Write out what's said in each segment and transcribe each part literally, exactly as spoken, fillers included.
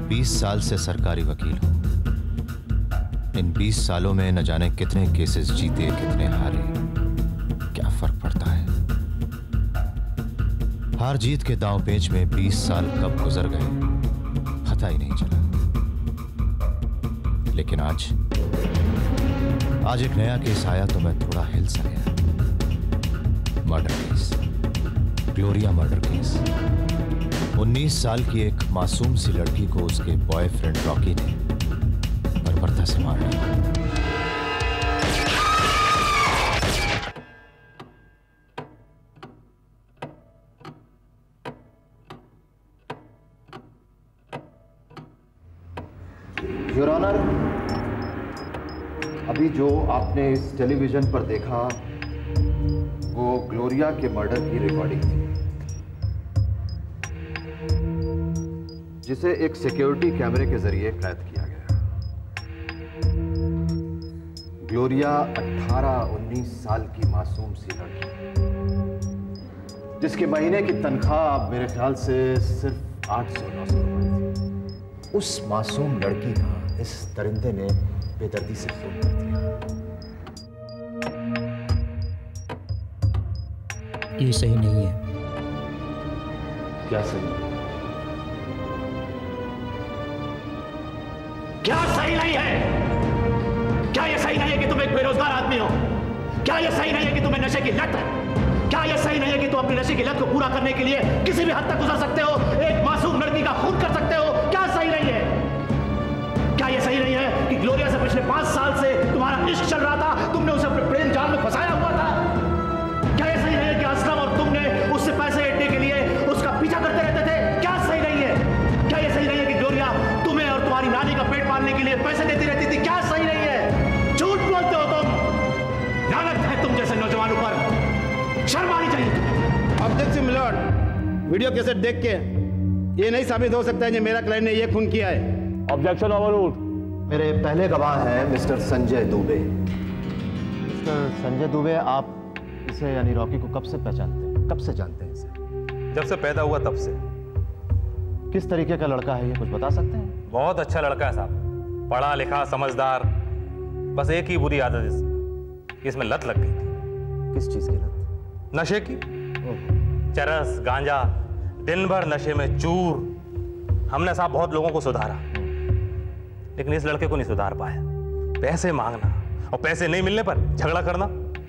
बीस साल से सरकारी वकील हूं। इन बीस सालों में न जाने कितने केसेस जीते, कितने हारे, क्या फर्क पड़ता है। हार जीत के दांव पेच में बीस साल कब गुजर गए पता ही नहीं चला। लेकिन आज आज एक नया केस आया तो मैं थोड़ा हिल सा गया। Murder case, Gloria murder case. उन्नीस साल की एक मासूम सी लड़की को उसके बॉयफ्रेंड रॉकी ने बर्बरता से मार दिया। योर ऑनर, अभी जो आपने इस टेलीविजन पर देखा वो ग्लोरिया के मर्डर की रिकॉर्डिंग थी, जिसे एक सिक्योरिटी कैमरे के जरिए कैद किया गया। ग्लोरिया अठारह उन्नीस साल की मासूम सी लड़की, जिसके महीने की तनख्वाह मेरे ख्याल से सिर्फ आठ सौ नौ सौ रुपए थी। उस मासूम लड़की का इस दरिंदे ने बेदर्दी से खून कर दिया। ये सही नहीं है। क्या सही? क्या सही नहीं है? क्या यह सही नहीं है कि तुम एक बेरोजगार आदमी हो? क्या यह सही नहीं है कि तुम्हें नशे की लत है? क्या यह सही नहीं है कि तुम अपनी नशे की लत को पूरा करने के लिए किसी भी हद तक गुजर सकते हो, एक मासूम लड़की का खून कर सकते हो? क्या सही नहीं है? क्या यह सही नहीं है कि ग्लोरिया से पिछले पांच साल से तुम्हारा इश्क चल रहा था, तुमने उसे अपने प्रेम जाल में फंसाया हुआ था? क्या यह सही नहीं है कि असलम और तुमने उससे पैसे ऐंठने के लिए उसका पीछा करते रहते थे? क्या सही नहीं है? क्या यह सही नहीं है कि ग्लोरिया तुम्हें और तुम्हारी नानी का पेट पालने के लिए पैसे देती रहती थी? क्या सही नहीं है? झूठ बोलते हो तुम। लानत है तुम जैसे नौजवानों पर, शर्म आनी चाहिए। ऑब्जेक्शन मिलॉर्ड, वीडियो कैसेट देख के ये नहीं साबित हो सकता है कि मेरा क्लाइंट ने ये खून किया है। Objection overruled. मेरे पहले गवाह हैं मिस्टर संजय दुबे। मिस्टर संजय दुबे, आप इसे यानी रॉकी को कब से पहचानते हैं? कब से जानते हैं इसे? जब से पैदा हुआ तब से। किस तरीके का लड़का है ये कुछ बता सकते हैं? बहुत अच्छा लड़का है साहब, पढ़ा लिखा समझदार। बस एक ही बुरी आदत इसमें इसमें लत लग गई थी। किस चीज की लत? नशे की। चरस, गांजा, दिन भर नशे में चूर। हमने साहब बहुत लोगों को सुधारा, लेकिन इस लड़के को नहीं सुधार पाए। पैसे मांगना और पैसे नहीं मिलने पर झगड़ा करना।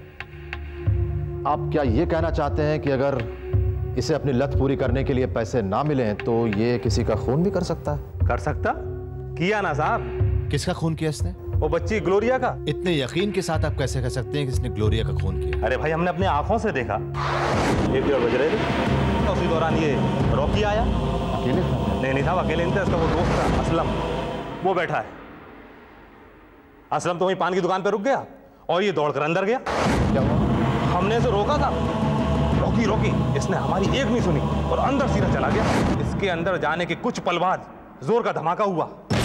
आप क्या ये कहना चाहते हैं कि अगर इसे अपनी लत पूरी करने के लिए पैसे ना मिले तो ये किसी का खून भी कर सकता है? कर सकता? किया ना साहब। किसका खून किया इसने? वो बच्ची ग्लोरिया का। इतने यकीन के साथ आप कैसे कह सकते हैं कि इसने ग्लोरिया का खून किया? अरे भाई, हमने अपनी आंखों से देखा। एक डेढ़ बज रहे थे, तो उसी दौरान ये रॉकी आया। अकेले था? नहीं नहीं था, अकेले नहीं था। इसका वो दोस्त था असलम, वो बैठा है। असलम तो वहीं पान की दुकान पे रुक गया और ये दौड़कर अंदर गया। क्या हुआ? हमने इसे रोका था, रोकी रोकी, इसने हमारी एक नहीं सुनी और अंदर सीधा चला गया। इसके अंदर जाने के कुछ पल बाद जोर का धमाका हुआ।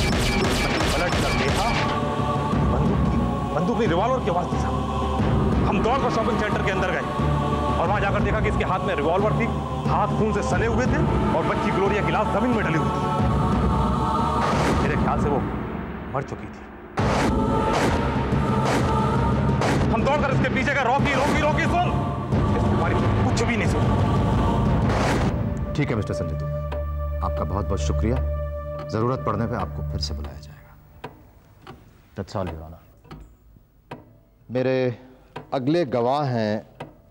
पलट कर देखा, बंदूक की बंदूक नहीं रिवॉल्वर की आवाज थी साहब। हम दौड़कर शॉपिंग सेंटर के अंदर गए और वहां जाकर देखा कि इसके हाथ में रिवॉल्वर थी, हाथ खून से सने हुए थे और बच्ची ग्लोरिया की लाश जमीन में ढली हुई थी। मेरे ख्याल से वो मर चुकी थी। हम दौड़कर इसके पीछे गए, रॉकी रॉकी रॉकी सुन। इसने हमारी कुछ भी नहीं सुनी। ठीक है मिस्टर संजय दुबे, आपका बहुत बहुत शुक्रिया। जरूरत पड़ने पे आपको फिर से बुलाया जाएगा। That's all, Your Honor। मेरे अगले गवाह हैं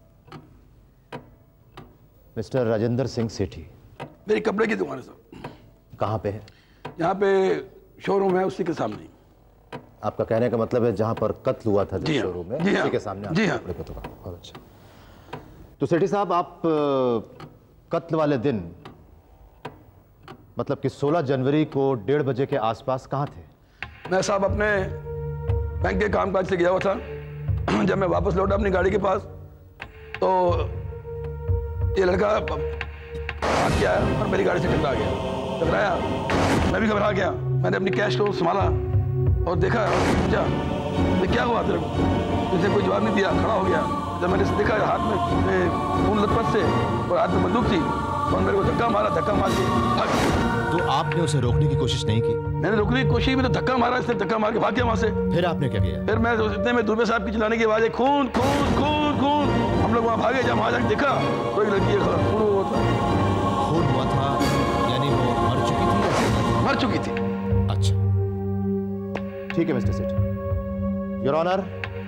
मिस्टर राजेंद्र सिंह सेठी। मेरी कपड़े की दुकान है सर। कहाँ पे है? यहाँ पे शोरूम है, उसी के सामने। आपका कहने का मतलब है जहाँ पर कत्ल हुआ था जी जिस हाँ, शोरूम में, जी उसी हाँ, के सामने जी आपका हाँ। कपड़े का दुकान। बहुत अच्छा। तो सेठी साहब, आप अ, कत्ल वाले दिन मतलब कि सोलह जनवरी को डेढ़ बजे के आसपास कहाँ थे? मैं साहब अपने बैंक के कामकाज से गया हुआ था। जब मैं वापस लौटा अपनी गाड़ी के पास तो ये लड़का भाग के आया और मेरी गाड़ी से टकरा गया। टकराया, मैं भी घबरा गया। मैंने अपनी कैश को संभाला और देखा और पूछा ये क्या हुआ तेरे को? मुझे कोई जवाब नहीं दिया, खड़ा हो गया। जब मैंने देखा हाथ में खून लथपथ से और हाथ में बंदूक थी और मेरे को धक्का मारा, धक्का मार के भाग तो आपने उसे रोकने की कोशिश नहीं की? मैंने रोकने की कोशिश में तो धक्का मारा, इसने धक्का मार के भाग गया वहां से। फिर आपने क्या किया? फिर मैं इतने में दुबे साहब की चिल्लाने की आवाज है, खून खून खून खून। हम लोग वहां भागे, जब वहां जाके देखा तो एक लड़की खून हुआ था। खून हुआ था यानी वो मर चुकी थी? मर चुकी थी। अच्छा ठीक है मिस्टर सेठ। योर ऑनर,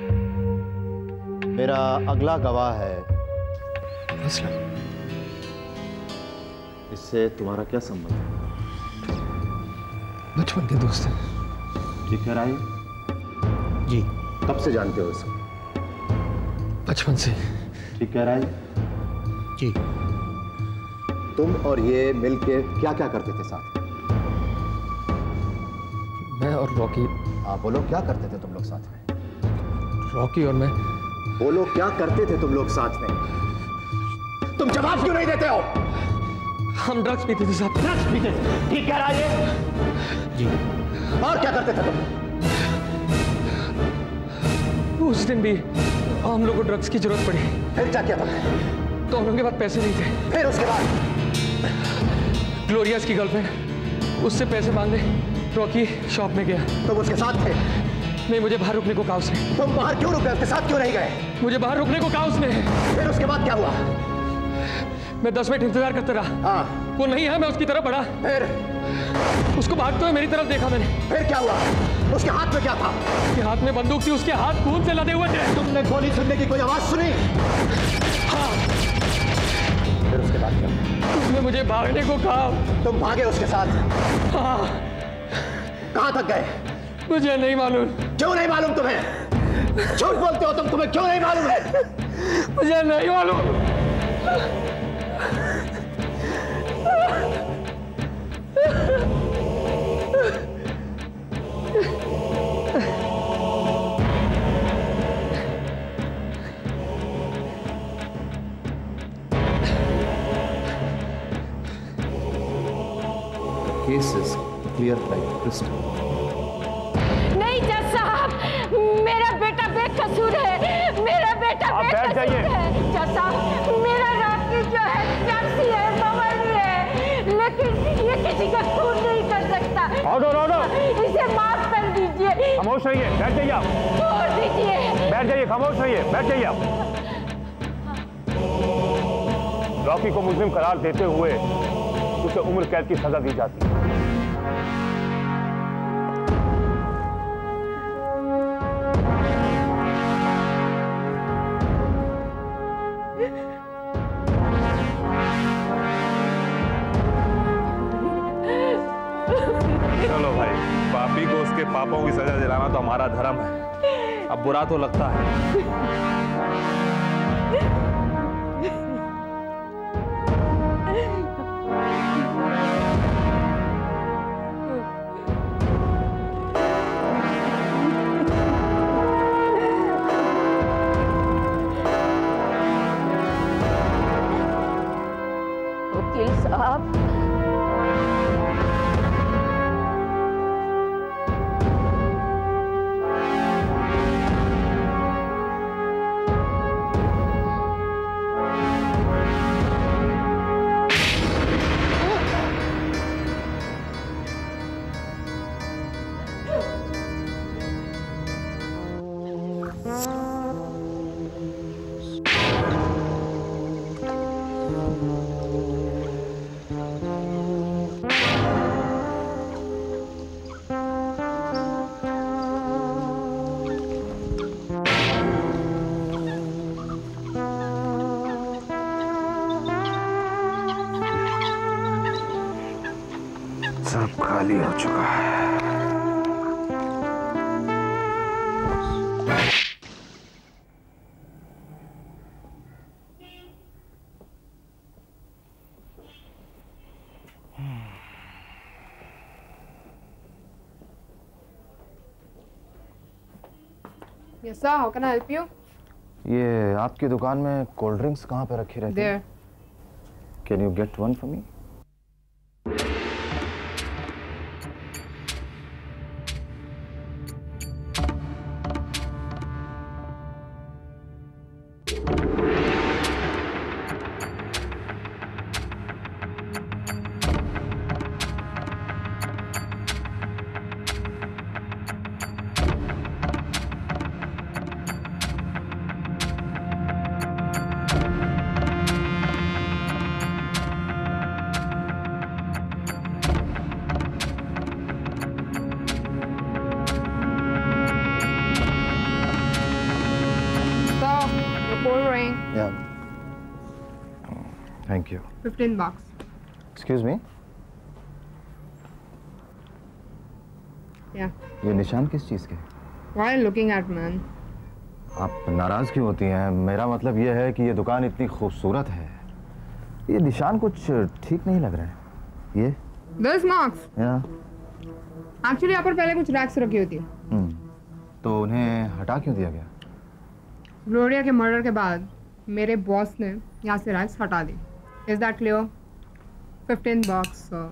मेरा अगला गवाह है असलम। इससे तुम्हारा क्या संबंध है? बचपन के दोस्त हैं। ठीक है राय जी। कब से जानते हो इसको? बचपन से। ठीक है राय जी। तुम और ये मिलके क्या क्या करते थे साथ? मैं और रॉकी। हाँ बोलो, क्या करते थे तुम लोग साथ में? रॉकी और मैं। बोलो, क्या करते थे तुम लोग साथ में? तुम जवाब क्यों नहीं देते हो? हम ड्रग्स पीते थे साहब। ड्रग्स पीते थे? ठीक कह रहा है ये? जी। और क्या करते थे तुम? उस दिन भी हम लोग को ड्रग्स की जरूरत पड़ी। फिर क्या किया तुमने? तो हम लोगों के पास पैसे नहीं थे। फिर उसके बाद? ग्लोरियास की गर्लफ्रेंड, उससे पैसे मांगने रॉकी शॉप में गया। तुम उसके साथ थे? नहीं, मुझे बाहर रुकने को कहा उसने। तुम बाहर क्यों रुके? उसके साथ क्यों नहीं गए? मुझे बाहर रुकने को कहा उसने। फिर उसके बाद क्या हुआ? मैं दस मिनट इंतजार करता रहा। हाँ। वो नहीं है, मैं उसकी तरफ बढ़ा। फिर? उसको भागते हुए मेरी तरफ देखा मैंने। फिर क्या हुआ? उसके हाथ में क्या था? उसके हाथ में बंदूक थी, उसके हाथ खून से लदे हुए थे। तुमने गोली सुनने की कोई आवाज सुनी? हाँ। फिर उसके बाद क्या? उसने मुझे भागने को कहा। तुम भागे उसके साथ? हाँ। कहां तक गए? मुझे नहीं मालूम। क्यों नहीं मालूम तुम्हें? झूठ बोलते हो तुम, तुम्हें क्यों नहीं मालूम है? मुझे नहीं मालूम। Case is clear like crystal. नहीं जज साहब, मेरा बेटा बेकसूर है। मेरा बेटा बेकसूर है। जज साहब, मेरा रॉकी जो है टैक्सी है, मवाली है, लेकिन ये किसी का खून नहीं कर सकता। ऑर्डर ऑर्डर, इसे माफ कर दीजिए। खामोश रहिए, बैठ जाइए आप। छोड़ दीजिए। बैठ जाइए, खामोश रहिए, बैठ जाइए आप। रॉकी को मुजरिम करार देते हुए उसे उम्र कैद की सजा दी जाती है। चलो भाई, पापी को उसके पापों की सजा दिलाना तो हमारा धर्म है। अब बुरा तो लगता है। वकील साहब, सब खाली हो चुका है। Yes, sir. How can I help you? ये आपकी दुकान में कोल्ड ड्रिंक्स कहाँ पे रखी रहती है? There. Can you get one for me? Thank you. fifteen bucks. Excuse me, Yeah. ये निशान किस चीज़ के? Why are you looking at man? आप नाराज क्यों होती हैं? मेरा मतलब ये है कि ये दुकान इतनी खूबसूरत है, ये निशान कुछ ठीक नहीं लग रहा है। ये Those marks. या Actually यहाँ पर पहले कुछ रैक्स रखी होती है। हम्म, तो उन्हें हटा क्यों दिया गया? ग्लोरिया के मर्डर के बाद मेरे बॉस ने यहाँ से रैक्स हटा दी। Is that clear? Fifteen bucks. sir.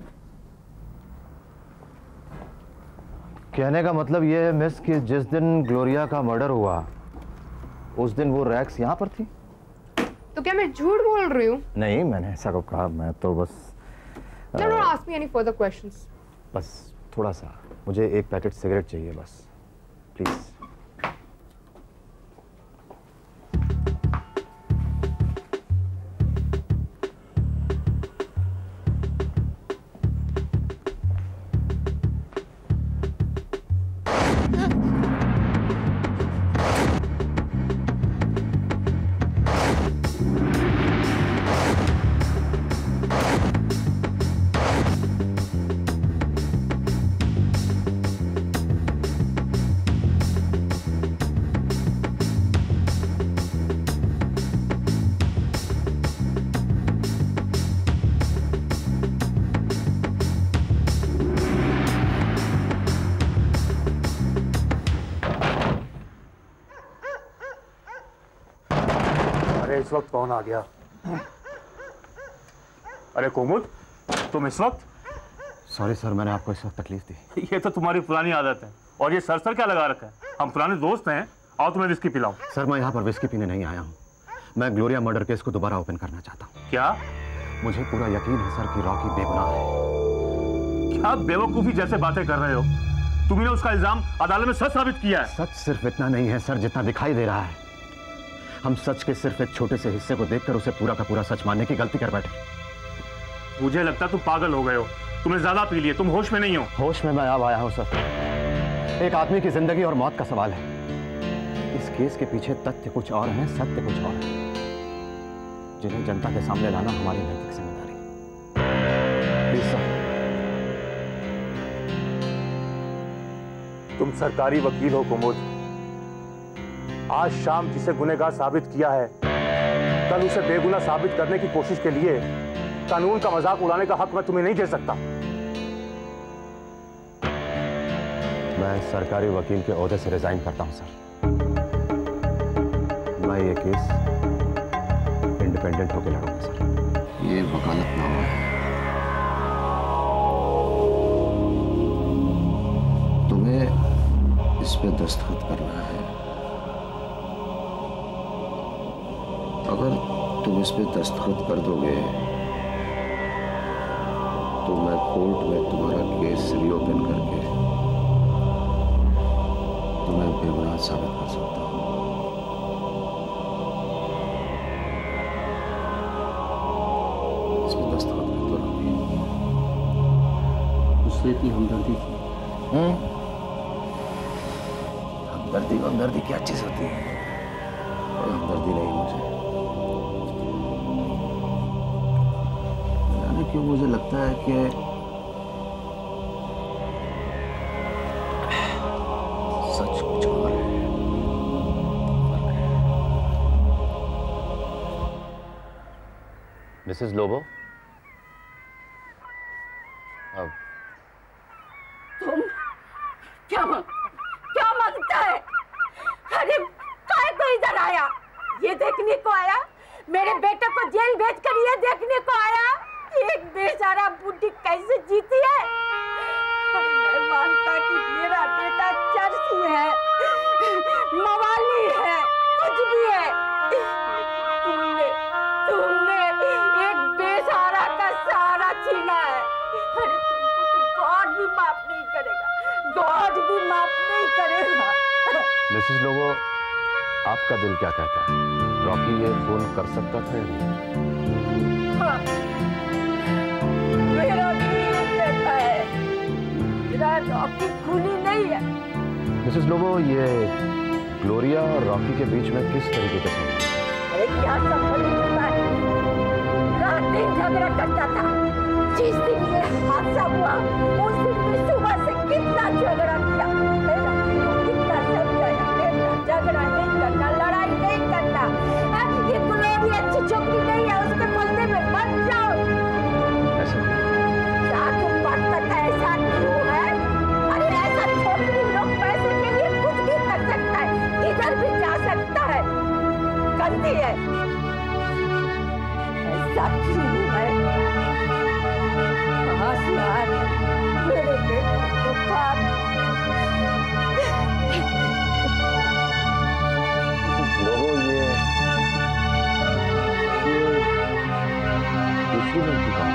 कहने का मतलब ये है मिस कि जिस दिन ग्लोरिया का मर्डर हुआ उस दिन वो रैक्स यहाँ पर थी? तो क्या मैं झूठ बोल रही हूँ? नहीं, मैंने ऐसा कब कहा? मैं तो बस No, don't ask me any further questions. बस थोड़ा सा, मुझे एक पैकेट सिगरेट चाहिए बस, प्लीज। इस वक्त कौन आ गया? अरे कुमुद, तुम इस वक्त? सॉरी सर, मैंने आपको इस वक्त तकलीफ दी। ये तो तुम्हारी पुरानी आदत है। और ये सर सर क्या लगा रखा है? हम पुराने दोस्त हैं। आओ तुम्हें विस्की पिलाऊं। सर मैं यहाँ पर विस्की पीने नहीं आया हूँ, मैं ग्लोरिया मर्डर केस को दोबारा ओपन करना चाहता हूँ। क्या? मुझे पूरा यकीन है सर कि रॉकी बेगुनाह है। क्या बेवकूफी जैसे बातें कर रहे हो? तुमने उसका इल्जाम अदालत में सच साबित किया है। सच सिर्फ इतना नहीं है सर जितना दिखाई दे रहा है। हम सच के सिर्फ एक छोटे से हिस्से को देखकर उसे पूरा का पूरा सच मानने की गलती कर बैठे। मुझे लगता है तुम पागल हो गए हो, तुमने ज्यादा पी लिए, तुम होश में नहीं हो। होश में मैं अब आया हूं सर। एक आदमी की जिंदगी और मौत का सवाल है। इस केस के पीछे तथ्य कुछ और हैं, सत्य कुछ और है, जिन्हें जनता के सामने लाना हमारी नैतिक जिम्मेदारी है। Please sir. तुम सरकारी वकील हो कुमुद। आज शाम जिसे गुनहगार साबित किया है, कल उसे बेगुनाह साबित करने की कोशिश के लिए कानून का मजाक उड़ाने का हक मैं तुम्हें नहीं दे सकता। मैं सरकारी वकील के ओहदे से रिजाइन करता हूं सर। मैं ये केस इंडिपेंडेंट होकर लड़ूंगा सर। ये वकालतनामा है, तुम्हें इस पे दस्तखत करना है। अगर तुम इस पे दस्तखत कर दोगे तो मैं कोर्ट में तुम्हारा केस रीओपन करके तुम्हें बेगुनाह साबित कर सकता हूं। इसमें दस्तखत कर दो रॉकी। उससे इतनी हमदर्दी थी। हम्म, हमदर्दी हमदर्दी क्या चीज होती है? कोई हमदर्दी नहीं मुझे। क्यों मुझे लगता है कि सच कुछ और है। मिसेस लोबो, अब तुम क्या मांग, क्या मांगता है? अरे काय को इधर आया? ये देखने को आया? मेरे बेटे को जेल भेजकर ये देखने को आया? एक बेचारा बुढ़ी कैसे जीती है? अरे मैं मानता कि मेरा बेटा चर्सी है, मवाली है, कुछ भी है, तुमने तुमने एक बेसहारा का सहारा छीना है। अरे तुमको तो गॉड भी माफ नहीं करेगा, गॉड भी माफ नहीं करेगा। मिसेस लोबो, आपका दिल क्या कहता है? रॉकी ये खून कर सकता था या नहीं? हाँ, मेरा दिल कहता है मेरा रॉकी खूनी नहीं है। मिसेस लोबो, ये ग्लोरिया और रॉकी के बीच में किस तरीके का संबंध है? अरे क्या संबंध होता है? रात दिन झगड़ा करता था। जिस दिन ये हादसा हुआ उस दिन भी सुबह से कितना झगड़ा किया, कितना समझाया, बेटा झगड़ा नहीं करना, लड़ाई नहीं करना, ये गुलाबी अच्छी छोकरी नहीं है, उसके बदले में मत जाओ। क्या तुम बात करता ऐसा क्यों है? अरे ऐसा छोकरी लोग पैसे के लिए कुछ भी कर सकता है, किधर भी जा सकता है, करती है। ऐसा क्यों है? कहाँ से आ रहे मेरे बेटे को पाप? लोगों ये दूसरी लड़की का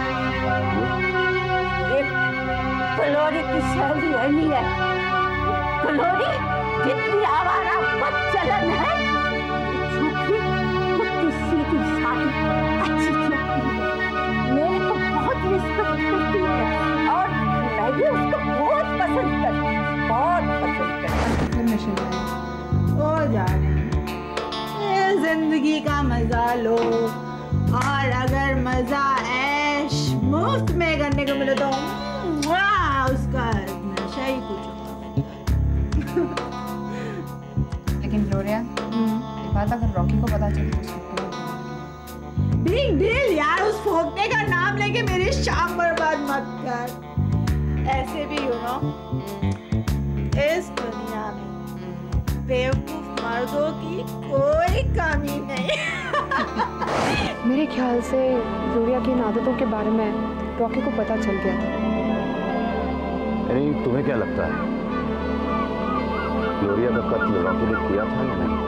ये फ्लोरी की शैली है, नहीं है? फ्लोरी कितनी आवारा बदचलन है, छोकरी कितनी सीधी सादी अच्छी छोकरी है, मेरे को बहुत रिस्पेक्ट करती है और मैं भी उसको बहुत पसंद करती हूँ, बहुत पसंद करती हूँ। ओ जाने ये जिंदगी का मजा लो, और अगर मजा ऐश मुफ्त में करने को मिले तो वाह, उसका नशा ही कुछ होता है। लेकिन ग्लोरिया, ये बात अगर रॉकी को पता चले तो बिग डील यार, उस फोकने का नाम लेके मेरी शाम बर्बाद मत कर। ऐसे भी यू नो इस दुनिया में बेवकूफ मर्दों की कोई कमी नहीं। मेरे ख्याल से ग्लोरिया की इन आदतों के बारे में रॉकी को पता चल गया था। यानी तुम्हें क्या लगता है ग्लोरिया का कत्ल रॉकी ने किया था या नहीं?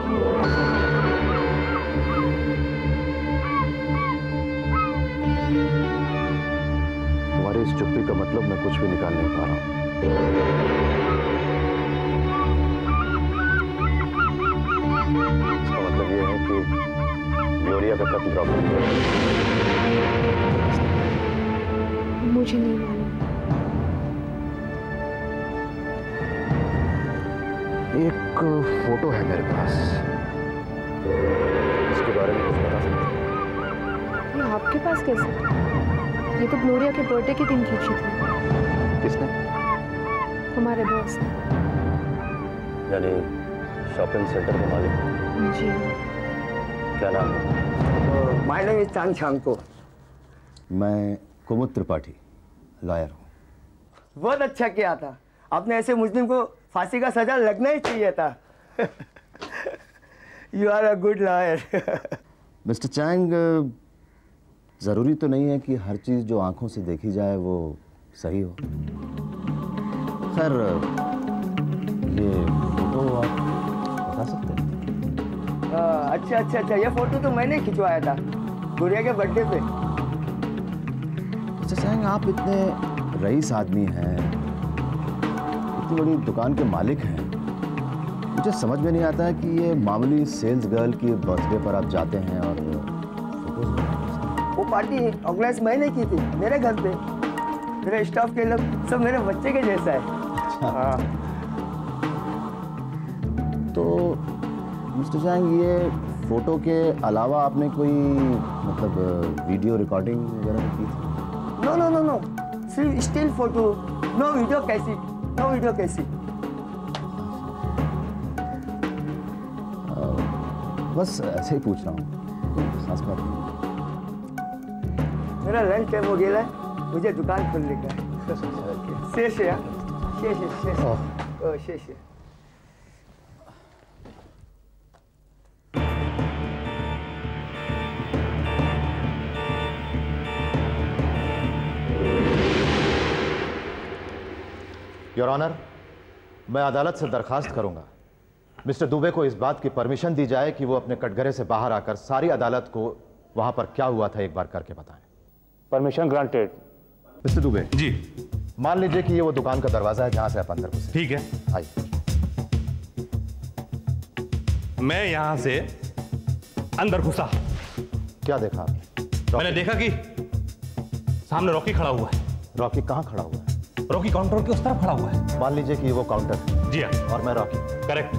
तुम्हारी इस चुप्पी का मतलब मैं कुछ भी निकाल नहीं पा रहा हूं। इसका मतलब यह है कि ग्लोरिया का कत्ल रॉकी ने किया। मुझे नहीं मालूम। एक फोटो है मेरे पास, इसके बारे में कुछ बता सकते हैं? ये आपके पास कैसे? ये तो ग्लोरिया के बर्थडे के दिन खींची थी। किसने? हमारे बॉस ने। यानी शॉपिंग सेंटर के मालिक? जी। क्या नाम है? My name is Chang Changko. मैं कुमुद त्रिपाठी, लॉयर हूँ। बहुत अच्छा किया था आपने, ऐसे मुस्लिम को फांसी का सजा लगना ही चाहिए था। You are a good lawyer. Mister Chang, जरूरी तो नहीं है कि हर चीज जो आंखों से देखी जाए वो सही हो। खैर, ये फोटो आप बता सकते हैं? आ, अच्छा अच्छा अच्छा, ये फोटो तो मैंने खिंचवाया था गुड़िया के बर्थडे पे। मिस्टर चैंग, आप इतने रईस आदमी हैं, इतनी बड़ी दुकान के मालिक हैं, मुझे समझ में नहीं आता है कि ये मामूली सेल्स गर्ल की बर्थडे पर आप जाते हैं और फोटोज। वो पार्टी ऑर्गेनाइज मैंने की थी मेरे घर पे। मेरे स्टाफ के लोग सब मेरे बच्चे के जैसा है। हाँ। तो मिस्टर चैंग, ये फोटो के अलावा आपने कोई मतलब वीडियो रिकॉर्डिंग वगैरह की थी? नो नो नो नो, सिर्फ still photo, no video cassette, no video cassette. बस ऐसे ही पूछ रहा हूँ, खास बात नहीं। मेरा लंच टाइम हो गया है, मुझे दुकान खोलने का है। शेष है, शेष है, शेष है, शेष है। योर ऑनर, मैं अदालत से दरखास्त करूंगा मिस्टर दुबे को इस बात की परमिशन दी जाए कि वो अपने कटघरे से बाहर आकर सारी अदालत को वहां पर क्या हुआ था एक बार करके बताएं। Permission granted. Mister Dubey ji, मान लीजिए कि ये वो दुकान का दरवाजा है जहां से आप अंदर घुसे। ठीक है, आइए। मैं यहां से अंदर घुसा। क्या देखा आपने? मैंने देखा कि सामने रॉकी खड़ा हुआ है। रॉकी कहां खड़ा हुआ है? रॉकी काउंटर के उस तरफ खड़ा हुआ है। मान लीजिए कि वो काउंटर है। जी हाँ। और मैं रॉकी। करेक्ट।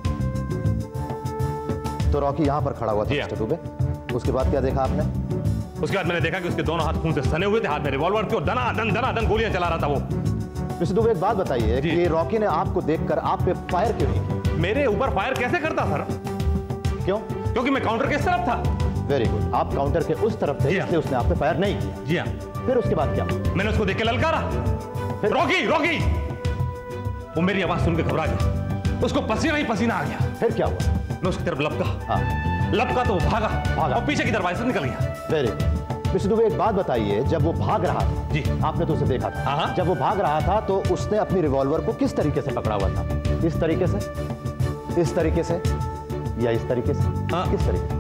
तो रॉकी यहां पर खड़ा हुआ था मिस्टर दुबे। उसके बाद क्या देखा आपने? उसके बाद मैंने देखा कि उसके दोनों हाथ खून से सने हुए थे, हाथ में रिवॉल्वर थी और दनादन दनादन गोलियां चला रहा था वो। मिस्टर दुबे, एक बात बताइए कि रॉकी ने आपको देखकर आप पे फायर क्यों नहीं किया? मेरे ऊपर फायर कैसे करता सर? क्यों? क्योंकि मैं काउंटर के इस तरफ था। वेरी गुड, आप काउंटर के उस तरफ थे इसलिए उसने आप पे फायर नहीं किया। जी हाँ। फिर उसके बाद क्या? मैंने उसको देख के ललकारा, रॉकी रॉकी। वो मेरी आवाज सुन के घबरा गया, उसको पसीना ही पसीना आ गया। फिर क्या हुआ? मैं उसकी तरफ लपका। हाँ। लपका तो वो भागा भागा और पीछे की दरवाजे से निकल गया। Very good. मिस्टर दुबे, एक बात बताइए, जब वो भाग रहा था, जी आपने तो उसे देखा था, हाँ? जब वो भाग रहा था तो उसने अपनी रिवॉल्वर को किस तरीके से पकड़ा हुआ था? इस तरीके से, इस तरीके से या इस तरीके से? हाँ? किस तरीके?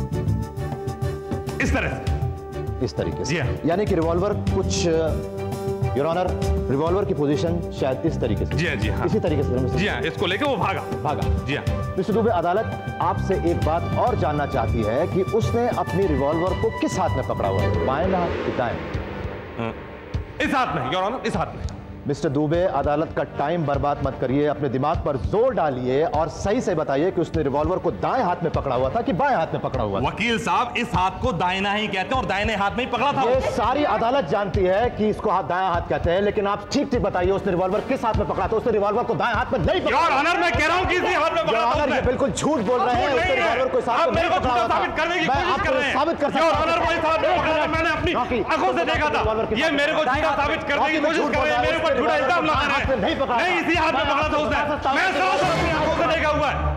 इस तरह से। इस तरीके से, जी यानी कि रिवॉल्वर कुछ, योर ऑनर, रिवॉल्वर की पोजीशन शायद इस तरीके से। जी हाँ, जी हाँ। इसी तरीके से। जी हाँ, इसको लेके वो भागा भागा जी हाँ। मिस्टर दुबे, अदालत आपसे एक बात और जानना चाहती है कि उसने अपनी रिवॉल्वर को किस हाथ में पकड़ा हुआ है, बाएं हाथ कि दाएं? इस हाथ में, योर ऑनर, इस हाथ में। मिस्टर दुबे, अदालत का टाइम बर्बाद मत करिए, अपने दिमाग पर जोर डालिए और सही से बताइए कि उसने रिवॉल्वर को दाएं हाथ में पकड़ा हुआ था कि बाएं हाथ में पकड़ा हुआ था? वकील साहब, इस हाथ को दाहिना ही कहते हैं और दाहिने हाथ में ही पकड़ा था। ये सारी अदालत जानती है कि इसको हाथ दायां हाथ कहते हैं, लेकिन आप ठीक ठीक बताइए उसने रिवॉल्वर किस हाथ में पकड़ा था? उसने रिवॉल्वर को दाएं हाथ में नहीं पकड़ा। योर ऑनर, मैं कह रहा हूं कि इसी हाथ में पकड़ा था उसने। ये बिल्कुल झूठ बोल रहे हैं, उसने रिवॉल्वर को साथ में नहीं पकड़ा था। साबित करने की कोशिश कर रहे हैं। साबित कर सकता हूं। योर ऑनर, वो इस हाथ में पकड़ा था, मैंने अपनी आंखों से देखा था। ये मेरे को झूठा साबित करने की कोशिश कर रहे हैं, मेरे ऊपर झूठा इल्जाम लगा रहे हैं। नहीं पकड़ा, नहीं, इसी हाथ में पकड़ा था उसने, मैं सरासर अपनी आंखों से देखा हुआ है।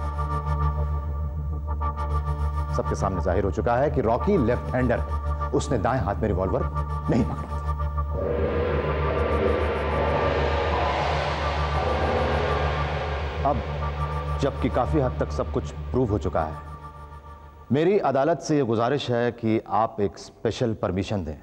सबके सामने जाहिर हो चुका है कि रॉकी लेफ्ट हैंडर है, उसने दाएं हाथ में रिवॉल्वर नहीं पकड़ा था। अब जबकि काफी हद तक सब कुछ प्रूव हो चुका है, मेरी अदालत से यह गुजारिश है कि आप एक स्पेशल परमिशन दें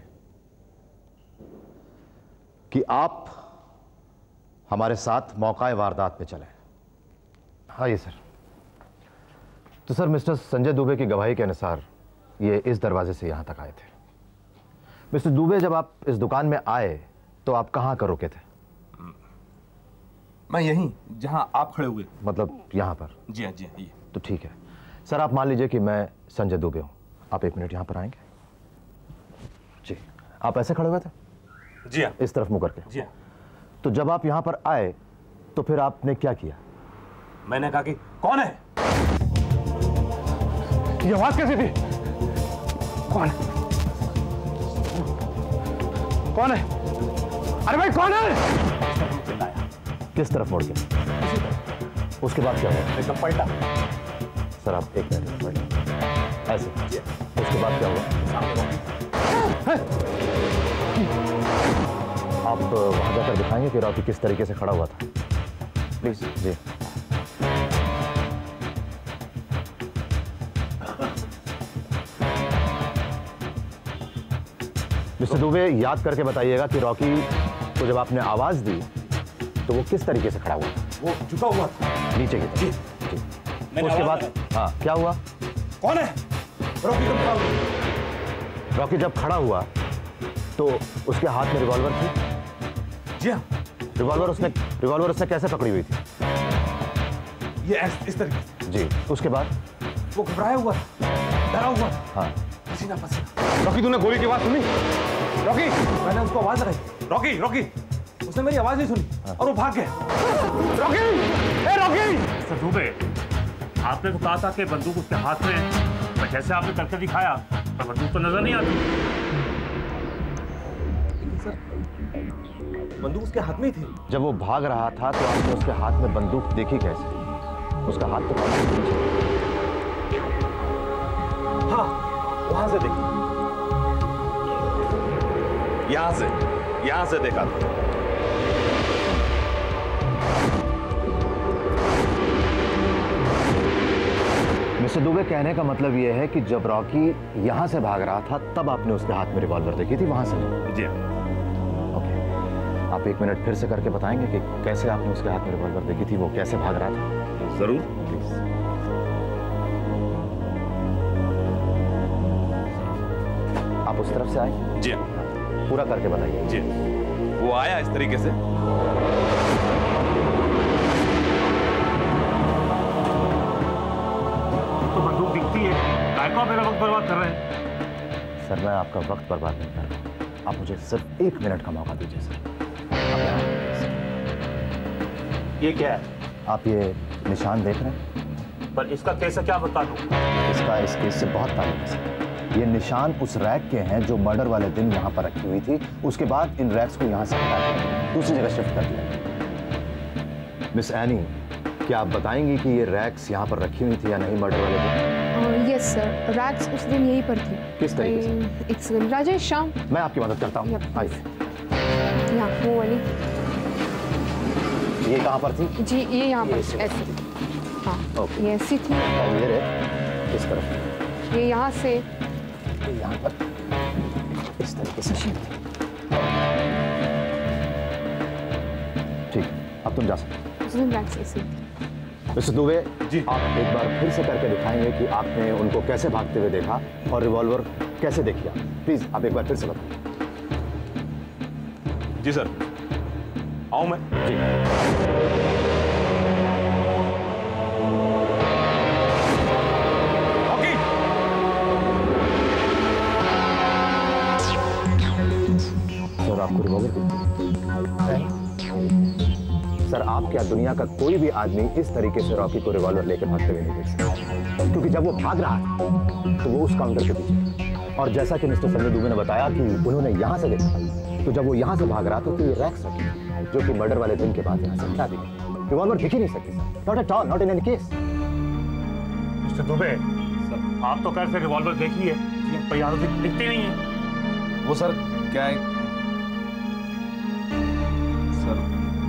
कि आप हमारे साथ मौका वारदात पे चलें। हाँ ये सर। तो सर, मिस्टर संजय दुबे की गवाही के अनुसार ये इस दरवाजे से यहां तक आए थे। मिस्टर दुबे, जब आप इस दुकान में आए तो आप कहां कर रुके थे? मैं यहीं जहां आप खड़े हुए। मतलब यहां पर? जी हाँ, जी हाँ, ये। तो ठीक है सर, आप मान लीजिए कि मैं संजय दुबे हूं, आप एक मिनट यहां पर आएंगे? जी। आप ऐसे खड़े हुए थे? जी हाँ। इस तरफ मुंह करके? जी हाँ। तो जब आप यहां पर आए तो फिर आपने क्या किया? मैंने कहा कि कौन है? ये आवाज कैसी थी? कौन है? कौन है? अरे भाई कौन है? किस तरफ मुड़ के? उसके बाद क्या हुआ? एकदम पलटा। सर आप एक मिनट पलटा ऐसे। उसके बाद क्या हुआ? आप वहां जाकर दिखाएंगे कि रॉकी किस तरीके से खड़ा हुआ था, प्लीज? जी। मिस्टर दुबे, याद करके बताइएगा कि रॉकी को जब आपने आवाज दी तो वो किस तरीके से खड़ा हुआ था? वो झुका हुआ था नीचे की तरफ। जी, जी। उसके बाद हाँ क्या हुआ? कौन है? रॉकी जब खड़ा हुआ। रॉकी जब खड़ा हुआ तो उसके हाथ में रिवॉल्वर थी? जी हाँ। रिवॉल्वर उसने रिवॉल्वर उसने कैसे पकड़ी हुई थी? ये इस तरीके से। जी। उसके बाद? वो घबराया हुआ था, डरा हुआ था। हाँ। पसीना पसीना। रॉकी, तूने गोली की आवाज सुनी? रॉकी, मैंने उसको आवाज लगाई, रॉकी रॉकी, उसने मेरी आवाज नहीं सुनी। हाँ। और वो भाग गया। रॉकी, ए रॉकी! मिस्टर दुबे, आपने तो कहा था कि बंदूक उसके हाथ में है, पर जैसे आपने करके दिखाया पर बंदूक तो नजर नहीं आती। बंदूक उसके हाथ में ही थी। जब वो भाग रहा था तो आपने उसके हाथ में बंदूक देखी कैसे? उसका हाथ तो पीछे। हाँ, वहां से देखी, यहां से यहां से देखा था। मिस्टर दुबे, कहने का मतलब यह है कि जब रॉकी यहां से भाग रहा था तब आपने उसके हाथ में रिवॉल्वर देखी थी, वहां से? जी। ओके, आप एक मिनट फिर से करके बताएंगे कि कैसे आपने उसके हाथ में रिवॉल्वर देखी थी, वो कैसे भाग रहा था? जरूर, प्लीज। आप उस तरफ से आए? जी। पूरा करके बताइए। जी। वो आया इस तरीके से, तो बंदूक दिखती है, काय को मेरा वक्त बर्बाद कर रहे हैं? सर मैं आपका वक्त बर्बाद नहीं कर रहा, आप मुझे सिर्फ एक मिनट का मौका दीजिए सर। आप यहाँ आइए, सर। ये क्या है? आप ये निशान देख रहे हैं? पर इसका कैसे क्या बता दूं? इसका इस केस से बहुत ताल्लुक है सर। ये निशान उस रैक के हैं जो मर्डर वाले दिन यहाँ पर रखी हुई थी। उसके बाद इन रैक्स को यहाँ से हटा के दूसरी जगह शिफ्ट कर दिया। मिस एनी, क्या आप बताएंगी कि ये रैक्स यहाँ पर रखी हुई थी या नहीं मर्डर वाले दिन? यस सर, रैक्स उस दिन यहीं पर थी। किस तरीके से? एक सेकंड राजेश, शाम मैं आपकी मदद करता हूँ, आइए। यहाँ वो वाली। ये कहाँ पर थी? जी ये यहाँ पर ऐसे। हाँ ये ऐसी थी। और ये रहे इस तरफ। ये यहाँ से यहाँ पर इस तरीके से। ठीक, अब तुम जा सकते। उस दिन रैक्स ऐसी। मिस्टर दुबे जी, आप एक बार फिर से करके दिखाएंगे कि आपने उनको कैसे भागते हुए देखा और रिवॉल्वर कैसे देखिया। प्लीज आप एक बार फिर से बताएं। जी सर, आऊं मैं? जी। सर आपको रिवॉल्वर सर, आप क्या दुनिया का कोई भी आदमी इस तरीके से रॉकी को रिवॉल्वर लेकर भागते हुए नहीं देख सकता, क्योंकि जब वो भाग रहा है तो वो उस काउंटर के पीछे, और जैसा कि मिस्टर संजय दुबे ने बताया कि उन्होंने यहाँ से देखा, तो जब वो यहाँ से भाग रहा तो ये रैक्स रखी जो कि मर्डर वाले दिन के बाद यहाँ से हटा दी। रिवॉल्वर दिख ही नहीं सकती sir, not at all, not in any case. Mister Dubey, आप तो कल से रिवॉल्वर देखिए, पर यहाँ तो दिखती नहीं है। वो सर क्या है सर?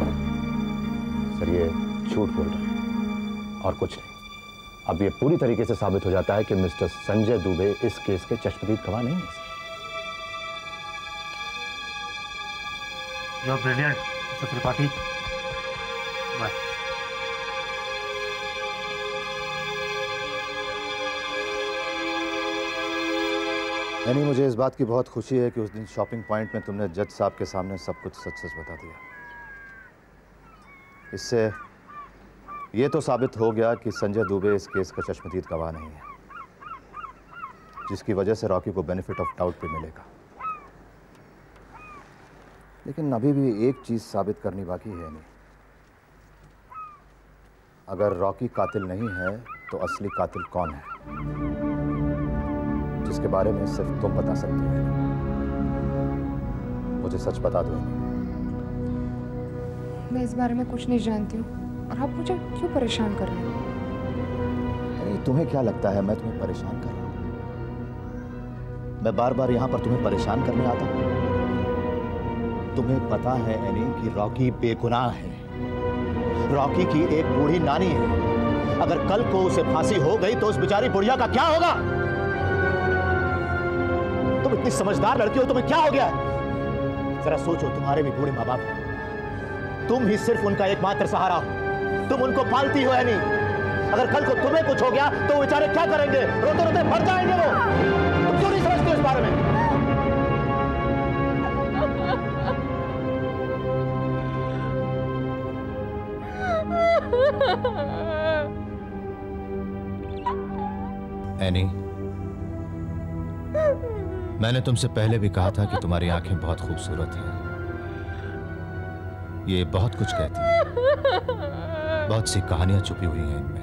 सर ये झूठ बोल रहे हैं और कुछ नहीं। अब ये पूरी तरीके से साबित हो जाता है कि मिस्टर संजय दुबे इस केस के चश्मदीद गवाह नहीं है। You are brilliant mister Tripathi. Bye. यानी मुझे इस बात की बहुत खुशी है कि उस दिन शॉपिंग पॉइंट में तुमने जज साहब के सामने सब कुछ सच सच बता दिया। इससे ये तो साबित हो गया कि संजय दुबे इस केस का चश्मदीद गवाह नहीं है, जिसकी वजह से रॉकी को बेनिफिट ऑफ डाउट भी मिलेगा। लेकिन अभी भी एक चीज साबित करनी बाकी है नहीं। अगर रॉकी कातिल नहीं है तो असली कातिल कौन है, जिसके बारे में सिर्फ तुम बता सकती हो। मुझे सच बता दो। मैं इस बारे में कुछ नहीं जानती हूँ और आप मुझे क्यों परेशान कर रहे हैं? अरे तुम्हें क्या लगता है मैं तुम्हें परेशान कर रहा हूँ? मैं बार बार यहाँ पर तुम्हें परेशान करने आता हूँ? तुम्हें पता है एनी कि रॉकी बेगुनाह है। रॉकी की एक बूढ़ी नानी है। अगर कल को उसे फांसी हो गई तो उस बेचारी बुढ़िया का क्या होगा? तुम इतनी समझदार लड़की हो, तुम्हें क्या हो गया? जरा सोचो, तुम्हारे भी बूढ़े माँ बाप हैं। तुम ही सिर्फ उनका एकमात्र सहारा हो। तुम उनको पालती हो एनी। अगर कल को तुम्हें कुछ हो गया तो वो बेचारे क्या करेंगे? रोते रोते मर जाएंगे वो। तुम क्यों नहीं समझते इस बारे में? एनी, मैंने तुमसे पहले भी कहा था कि तुम्हारी आंखें बहुत खूबसूरत हैं। ये बहुत कुछ कहती हैं। बहुत सी कहानियां छुपी हुई हैं इनमें।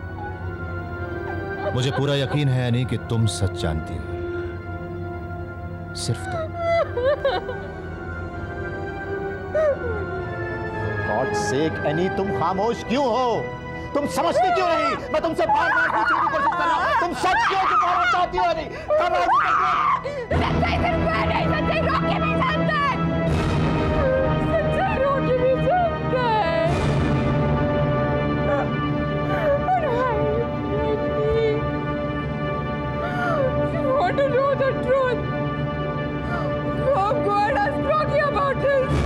मुझे पूरा यकीन है एनी कि तुम सच जानती हो। सिर्फ तुम। गॉड सेक एनी, तुम खामोश क्यों हो? तुम समझती क्यों नहीं? मैं तुमसे बार बार पूछने की कोशिश कर रहा हूं, तुम सच क्यों छुपाना चाहती हो? नहीं सच्चाई सिर्फ मैं नहीं, सच्चाई रॉकी भी जानता है। सच्चाई रॉकी भी जानता है। और you want to know the truth? Go, go and ask Rocky about it.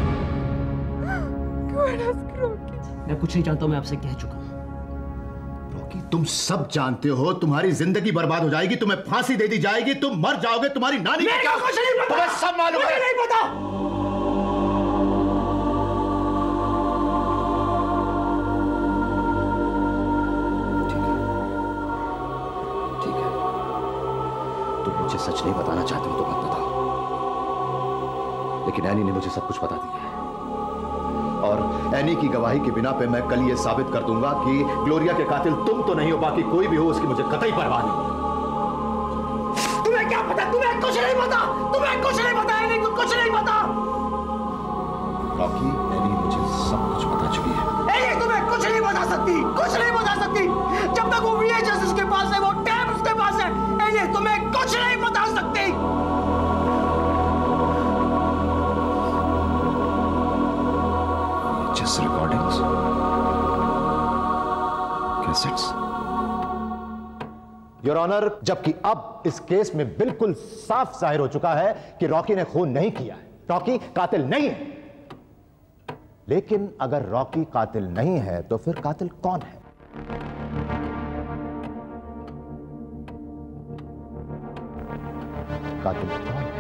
Go and ask Rocky. मैं कुछ नहीं जानता हूं, मैं आपसे कह चुका हूं। तुम सब जानते हो तुम्हारी जिंदगी बर्बाद हो जाएगी, तुम्हें फांसी दे दी जाएगी, तुम मर जाओगे, तुम्हारी नानी मेरे क्या? को कुछ नहीं पता। तुम्हें सब मालूम है। मुझे नहीं पता। ठीक है, ठीक है, तुम मुझे सच नहीं बताना चाहते। लेकिन एनी ने मुझे सब कुछ बता दिया है और एनी की गवाही की बिना पे मैं कल ये साबित कर दूंगा कि ग्लोरिया के कातिल तुम तो नहीं हो, बाकी कोई भी हो उसकी मुझे कतई परवाह नहीं। तुम्हें क्या पता? तुम्हें कुछ नहीं पता, तुम्हें कुछ नहीं पता, एनी को कुछ नहीं पता। रॉकी, एनी मुझे सब कुछ बता चुकी है। एनी तुम्हें कुछ नहीं बता सकती, कुछ नहीं बता सकती। जब तक वो वीएचएस उसके पास है, वो टैप उसके पास है, एनी तुम्हें कुछ नहीं बता सकती। VHS recordings, cassettes. Your honour, जबकि अब इस केस में बिल्कुल साफ जाहिर हो चुका है कि रॉकी ने खून नहीं किया है, रॉकी कातिल नहीं है। लेकिन अगर रॉकी कातिल नहीं है तो फिर कातिल कौन है? कातिल कौन है?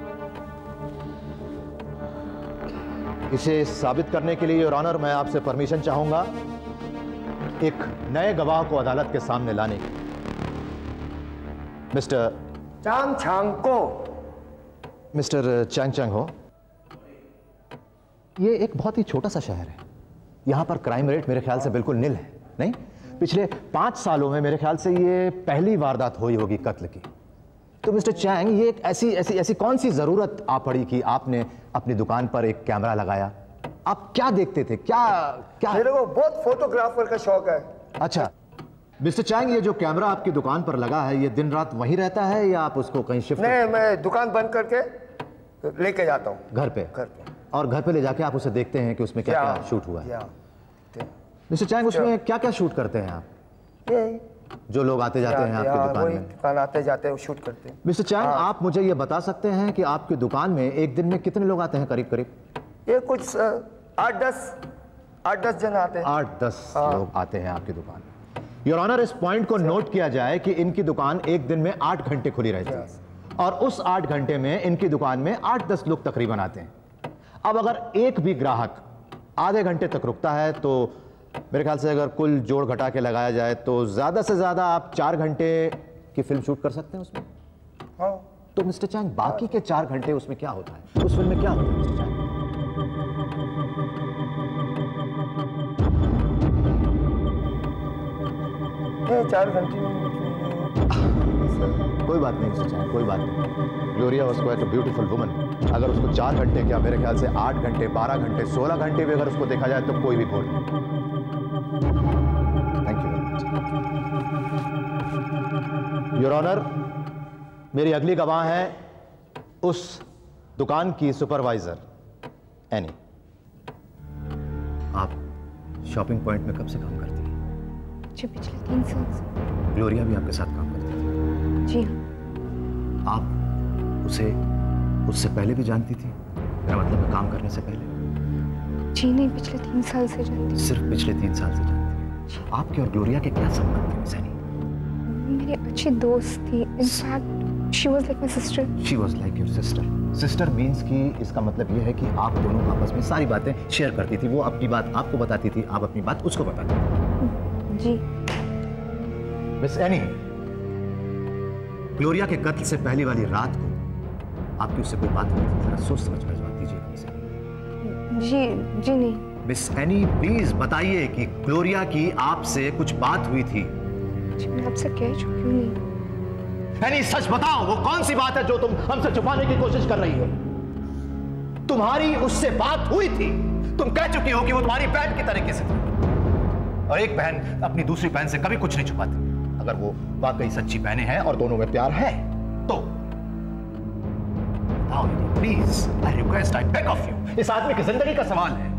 इसे साबित करने के लिए योर ऑनर मैं आपसे परमिशन चाहूंगा एक नए गवाह को अदालत के सामने लाने की। मिस्टर चांग चांग को। मिस्टर चैंग चैंग हो, ये एक बहुत ही छोटा सा शहर है। यहां पर क्राइम रेट मेरे ख्याल से बिल्कुल निल है। नहीं, पिछले पांच सालों में मेरे ख्याल से ये पहली वारदात हुई होगी कत्ल की। तो मिस्टर चैंग, ये एक ऐसी ऐसी ऐसी कौन सी जरूरत आ पड़ी कि आपने अपनी दुकान पर एक कैमरा लगाया? आप क्या देखते थे? क्या क्या मेरे को बहुत फोटोग्राफर का शौक है। अच्छा मिस्टर चैंग, ये जो कैमरा आपकी दुकान पर लगा है, ये दिन रात वहीं रहता है या आप उसको कहीं शिफ्ट? नहीं, मैं दुकान बंद करके लेके जाता हूँ घर पे। घर पे। और घर पे ले जाके आप उसे देखते हैं कि उसमें क्या क्या शूट हुआ है? मिस्टर चैंग, उसमें क्या क्या शूट करते हैं आप? ये जो लोग आते जाते हैं आपकी दुकान में? दुकान आते जाते हैं शूट करते हैं। मिस्टर चैंग, आप मुझे ये बता सकते हैं कि आपकी दुकान में एक दिन में कितने लोग आते हैं करीब करीब? ये कुछ आठ दस आठ दस जन आते हैं। आठ दस लोग आते हैं आपकी दुकान में। योर ऑनर, इस पॉइंट को नोट किया जाए कि इनकी दुकान एक दिन में आठ घंटे खुली रहती है और उस आठ घंटे में इनकी दुकान में आठ दस लोग तकरीबन आते हैं। अब अगर एक भी ग्राहक आधे घंटे तक रुकता है तो मेरे ख्याल से अगर कुल जोड़ घटा के लगाया जाए तो ज्यादा से ज्यादा आप चार घंटे की फिल्म शूट कर सकते हैं उसमें। हाँ। तो मिस्टर चैंग, बाकी के चार घंटे उसमें क्या होता है? उस फिल्म में क्या होता है मिस्टर चैंग? ये चार घंटे कोई बात नहीं मिस्टर चैंग, कोई बात नहीं। Gloria was quite a beautiful woman. अगर उसको चार घंटे क्या, मेरे ख्याल से आठ घंटे, बारह घंटे, सोलह घंटे भी अगर उसको देखा जाए तो कोई भी भूल नहीं। Thank you very much. Your honour, मेरी अगली गवाह है उस दुकान की सुपरवाइजर एनी। आप शॉपिंग पॉइंट में कब से काम करती हैं? जी पिछले तीन साल से। ग्लोरिया भी आपके साथ काम करती थी? जी। आप उसे उससे पहले भी जानती थी? मेरा मतलब है काम करने से पहले? जी नहीं, पिछले तीन साल से जानती हूँ। सिर्फ पिछले तीन साल से जानती हैं? आपके और ग्लोरिया के क्या संबंध थे मिस एनी? मेरी अच्छी दोस्त थी। In fact she was like my sister. She was like your sister. Sister means कि इसका मतलब ये है कि आप दोनों आपस में सारी बातें शेयर करती थी। वो अपनी बात आपको बताती थी, आप अपनी बात उसको बताती थी। जी। मिस एनी, ग्लोरिया के कत्ल से पहली वाली रात को आपकी उससे कोई बात हुई थी? जरा सोच समझ कर जवाब दीजिएगा मिस एनी। जी जी नहीं। मिस एनी प्लीज बताइए कि ग्लोरिया की आपसे कुछ बात हुई थी? जी मैं आपसे कह चुकी हूँ। नहीं। एनी सच बताओ, वो कौन सी बात है जो तुम हमसे छुपाने की कोशिश कर रही हो? तुम्हारी उससे बात हुई थी, तुम कह चुकी हो कि वो तुम्हारी बहन की तरीके से थी, और एक बहन अपनी दूसरी बहन से कभी कुछ नहीं छुपाती। अगर वो वाकई सच्ची बहनें हैं और दोनों में प्यार है तो please, I request, I beg of you, इस आदमी की जिंदगी का सवाल है।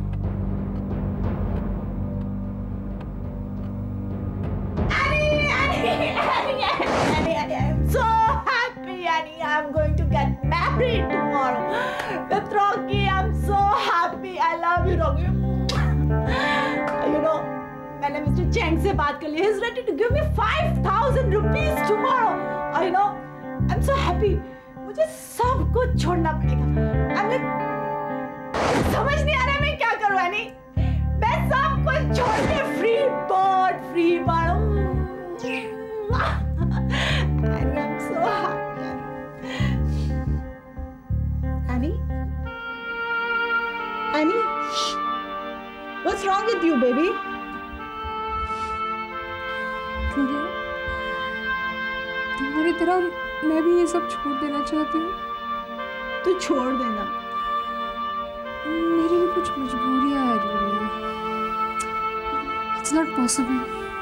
So happy, Annie. I'm going to get married tomorrow with Rocky. I'm so happy. I love you, Rocky. You know, मैंने मिस्टर चैंग से बात कर ली. He's ready to give me five thousand rupees tomorrow. You know, I'm so happy. मुझे सब कुछ छोड़ना पड़ेगा. I'm like, समझ नहीं आ रहा मैं क्या करूँ, Annie. मैं सब कुछ छोड़ के free bird, free bird. And I'm so happy. Annie, What's wrong with you, baby? तुम्हारी तरह मैं भी ये सब छोड़ देना चाहती हूँ। तू छोड़ देना। मेरी भी कुछ मजबूरियाँ हैं ग्लोरिया। It's not possible.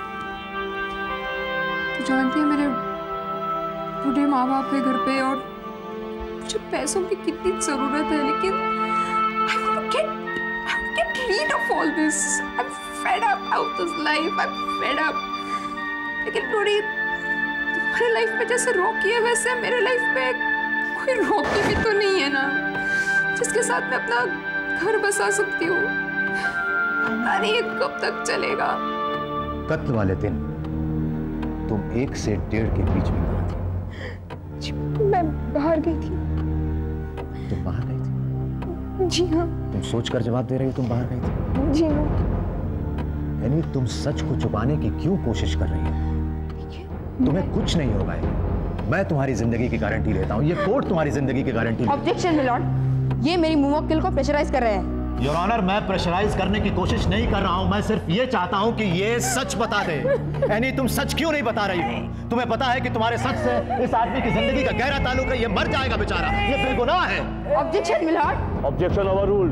तू जानती है मेरे बूढ़े माँ बाप है घर पे और मुझे पैसों की कितनी जरूरत है, लेकिन I want to get, I want to get rid of all this. I'm fed up of this life. I'm fed up. लेकिन ग्लोरी, तुम्हारे लाइफ में जैसे रॉकी है वैसे मेरे लाइफ में कोई रॉकी भी तो नहीं है ना, जिसके साथ मैं अपना घर बसा सकती हूँ। पता नहीं ये कब तक चलेगा। कत्ल वाले दिन तुम एक से डेढ़ के बीच में कहाँ थी? मैं बाहर गई थी। तुम बाहर गई थी? जी हाँ। तुम सोचकर जवाब दे रही हो तुम बाहर गई थी? जी हाँ। यानी तुम सच को छुपाने की क्यों कोशिश कर रही हो? तुम्हें कुछ नहीं होगा। मैं तुम्हारी जिंदगी की गारंटी लेता हूँ। ये कोर्ट तुम्हारी जिंदगी की गारंटी लेता है। ऑब्जेक्शन मिलॉर्ड, ये मेरी मुवक्किल को प्रेशराइज कर रहे हैं। योर ऑनर, मैं प्रेशराइज करने की कोशिश नहीं कर रहा हूं, मैं सिर्फ ये चाहता हूं कि ये सच बता दे। यानी तुम सच क्यों नहीं बता रही हो? तुम्हें पता है कि तुम्हारे सच से इस आदमी की जिंदगी का गहरा ताल्लुक है, ये मर जाएगा बेचारा, ये बेगुनाह है। Objection milord. Objection overruled.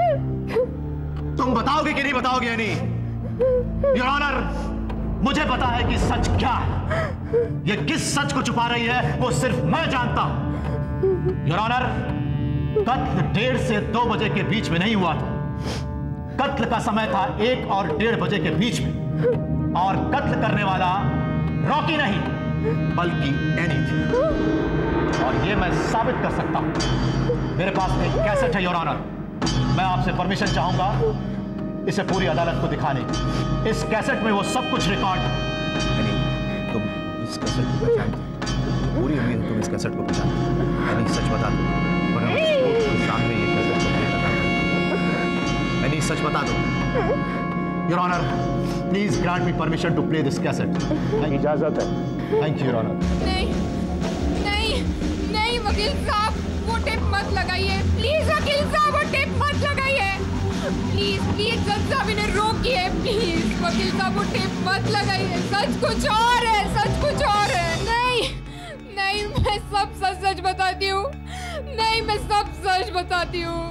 तुम बताओगे कि नहीं बताओगे? यानी योर ऑनर, मुझे पता है कि सच क्या है। ये किस सच को छुपा रही है वो सिर्फ मैं जानता हूं। योर ऑनर, कत्ल डेढ़ से दो बजे के बीच में नहीं हुआ था। कत्ल का समय था एक और डेढ़ बजे के बीच में, और कत्ल करने वाला रॉकी नहीं बल्कि एनी थी, और ये मैं साबित कर सकता हूं। मेरे पास एक कैसेट है योर ऑनर, मैं आपसे परमिशन चाहूंगा इसे पूरी अदालत को दिखाने की। इस कैसेट में वो सब कुछ रिकॉर्ड है। तुम इस कैसेट को पहचानते? पूरी उम्मीद है तुम इस कैसेट को पहचानते। यानी सच बता दो, वरना सामने ये कैसेट को नहीं लगा। यानी सच बता दो। Your honour, please grant me permission to play this cassette. इजाजत है। Thank you your honour. नहीं नहीं नहीं वकील साहब, वो टेप मत लगाइए प्लीज। वकील साहब, वो टेप मत लगाइए प्लीज प्लीज। जज साहब इन्हें रोकिए प्लीज। वकील साहब, वो टेप मत लगाइए। सच कुछ और है, सच कुछ और है। नहीं नहीं, मैं सब सच सच बताती हूँ। नहीं, मैं सब सच बताती हूँ।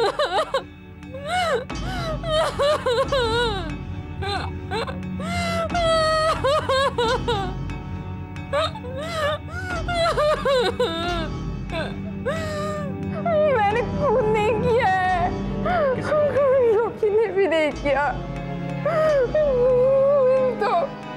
मैंने खून नहीं किया है, रॉकी ने भी नहीं किया। तो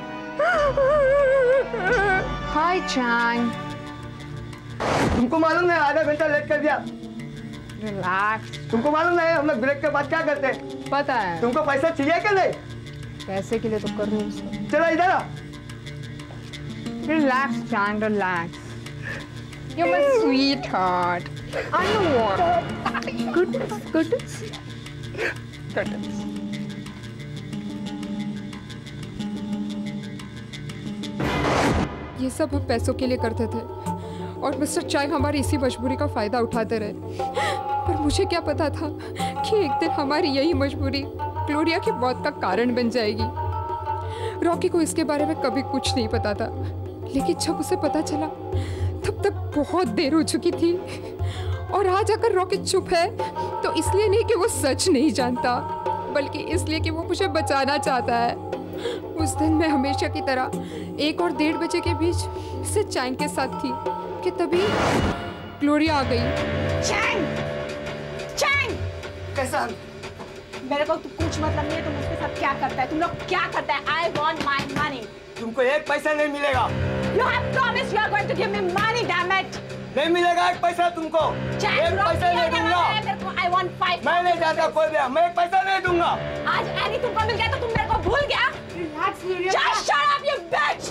हाय चैंग, तुमको मालूम है आधा घंटा लेट कर दिया। रिलैक्स। तुमको मालूम है हम लोग ब्रेक के बाद क्या करते हैं? पता है। तुमको पैसा चाहिए क्या? नहीं, पैसे के लिए तो कर नहीं सकते। चलो इधर आ। Relax Chang, relax. You're my sweetheart. I know what. Goodness, goodness, goodness. ये सब हम पैसों के लिए करते थे और मिस्टर चांग हमारी इसी मजबूरी का फायदा उठाते रहे। पर मुझे क्या पता था कि एक दिन हमारी यही मजबूरी ग्लोरिया की मौत का कारण बन जाएगी। रॉकी को इसके बारे में कभी कुछ नहीं पता था, लेकिन जब उसे पता चला तब तक बहुत देर हो चुकी थी। और आज अगर रॉकी चुप है तो इसलिए नहीं कि वो सच नहीं जानता, बल्कि इसलिए कि वो मुझे बचाना चाहता है। उस दिन मैं हमेशा की तरह एक और डेढ़ बजे के बीच से चैंग के साथ थी कि तभी ग्लोरिया आ गई। चैंग, चैंग, कैसा? मेरे को तो कुछ मतलब नहीं है तुम उसके साथ क्या करता है, तुम लोग क्या करता है। I want my money. तुमको एक पैसा नहीं मिलेगा। You have promised you are going to give me money, damn it. नहीं मिलेगा एक पैसा तुमको। चैंग, एक पैसा नहीं दूंगा। I want five. मैं नहीं जाता कोई भी, मैं एक पैसा नहीं दूंगा। आज एनी तुमको मिल गया तो तुम मेरे को भूल गया। Relax, Gloria. Just shut up, you bitch.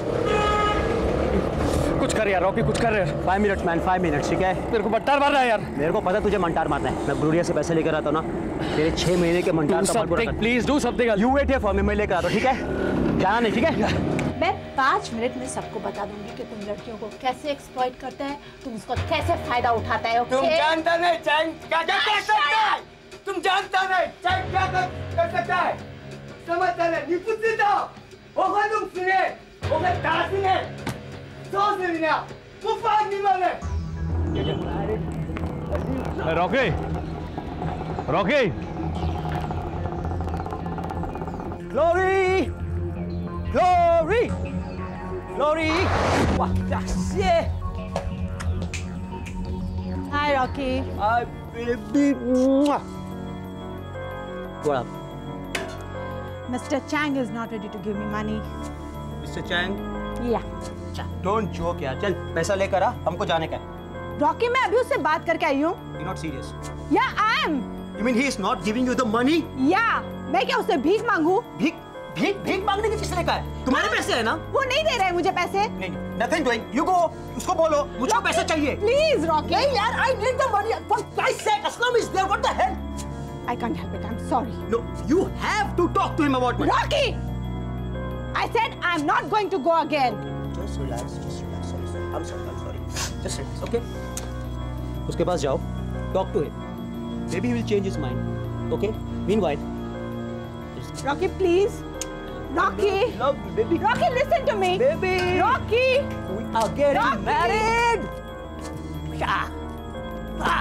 कुछ कर यार रॉकी, कुछ कर रहे। Five minutes man, five minutes, ठीक है? मेरे को मंटार मारना है यार। मेरे को पता तुझे मंटार मारना है। मैं ग्लोरिया से पैसे लेकर आता हूँ ना, तेरे छह महीने के मंटार का please do something. You wait here for me, मैं लेकर आता हूँ, ठीक है? जाना नहीं, ठीक है? मैं पाँच मिनट में सबको बता दूंगी कि तुम लड़कियों को कैसे एक्सप्लॉइट करते हैं, तुम उसका कैसे फायदा उठाता है। तुम जानता नहीं चैंग क्या क्या कर सकते हैं? तुम जानता नहीं चाहे क्या कर, कर सकता है समझता नहीं निपुण था ओखा तुम सुने ओखा तासी ने सो से ना मुफाद नहीं माने Rocky Rocky Glory! Glory! Glory! Wah, that's it! Hi, Rocky. Hi, baby. What up? Mister Chang is not ready to give me money. Mister Chang Yeah. Don't joke यार, चल पैसा लेकर आ, हमको जाने का है। रॉकी मैं अभी उससे बात करके आई हूँ। You're not serious. Yeah, I am. You mean he is not giving you the money? Yeah. मैं क्या उससे भीख मांगू? भीख भीख भीख मांगने की किसने कहा है? तुम्हारे पैसे है ना? वो नहीं दे रहे मुझे पैसे। नहीं नहीं, nothing doing. You go. उसको बोलो, मुझको पैसे चाहिए। Please, Rocky. नहीं यार, I need the money. For Christ's sake, Aslam is there. What the hell? I can't help it. I'm sorry. No, you have to talk to him about money. Rocky! I said I'm not going to go again. Just relax, just relax. Sorry, sorry. I'm sorry, I'm sorry. Just relax, okay? उसके पास जाओ, talk to him. Maybe he will change his mind. Okay? Meanwhile. Rocky, please. Rocky. Love me, baby. Rocky, listen to me. Baby. Rocky. We are getting Rocky. married. Ah. Ah.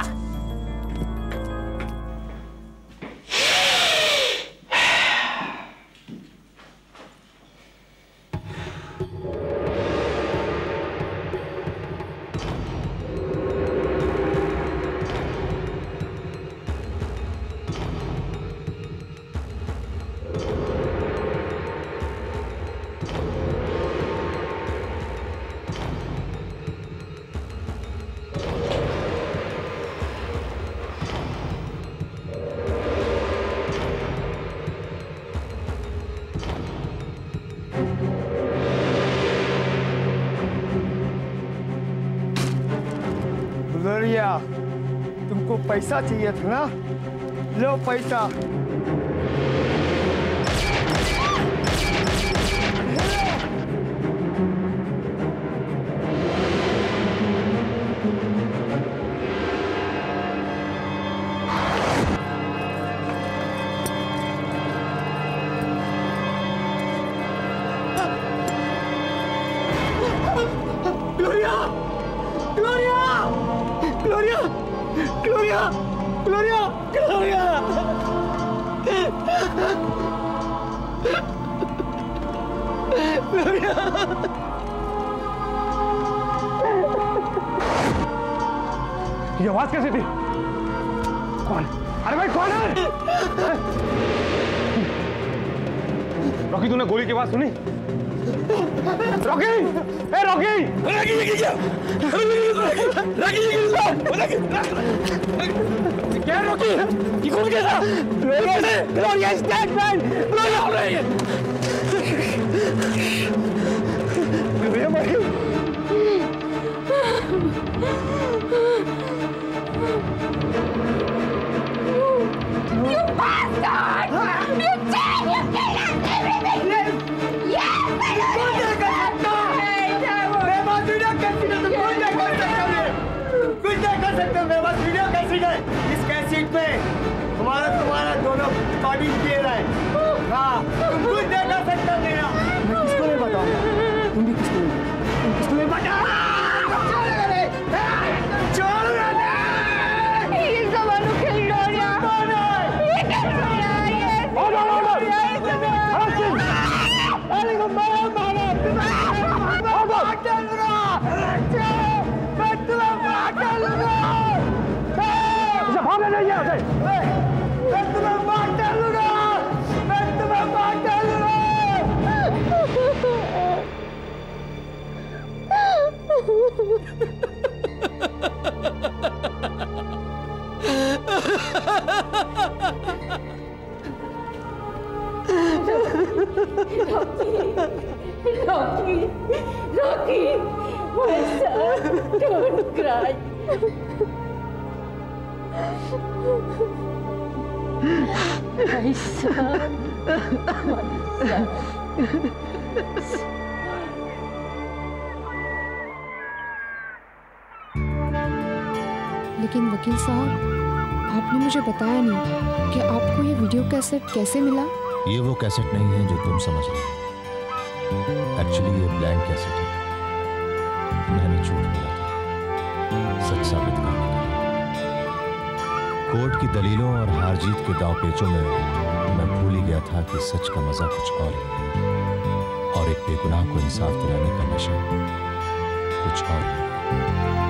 Gloria, तुमको पैसा चाहिए था ना? लो पैसा। Gloria! Gloria! Gloria! Gloria! Gloria! Gloria! Gloria! ये आवाज कैसे थी? कौन? अरे भाई कौन है? रॉकी, तूने गोली की आवाज सुनी? रॉकी! ए रॉकी! रॉकी ये क्या? रॉकी ये क्या? क्या रॉकी? ये कौन कैसा? ग्लोरिया ने! Gloria is dead man! Gloria हो रही है! ग्लोरिया मर गई! You bastard! You did! You killed us! Everything! Yes! कौन नहीं कर सकता? मैं बात वीडियो कैसी है? तुम कुछ नहीं कर सकते! कुछ नहीं कर सकते! मैं बात वीडियो कैसी है? इस कैसेट पे तुम्हारा तुम्हारा दोनों रिकॉर्डिंग किए रहे। हाँ, तुम कुछ नहीं कर सकते मेरा। मैं किसको नहीं बताऊंगा? तुम भी किसको नहीं? तुम किसको नहीं बताओ? छोड़ मेरे! छोड़ मेरे! He is the one who killed Gloria! He killed Gloria! Yes! Hold on, hold on! Gloria is the one! अरे वो मारा मारा! मैं मार डालूंगा! मैं तुम्हें मार डालूंगा! इसे भागने नहीं है उसे! मैं तुम्हें मार डालूंगा! मैं तुम्हें मार डालूंगा! Rocky! Rocky! My son! Don't cry! My son! My son! लेकिन वकील साहब, आपने मुझे बताया नहीं कि आपको ये वीडियो कैसेट कैसे मिला। ये वो कैसेट नहीं है जो तुम समझ रहे हो। एक्चुअली ये ब्लैंक कैसेट है। मैंने झूठ बोला था सच साबित करने के लिए। कोर्ट की दलीलों और हार जीत के दांव पेचों में मैं भूल ही गया था कि सच का मजा कुछ और ही है और एक बेगुनाह को इंसाफ दिलाने का नशा कुछ और ही है।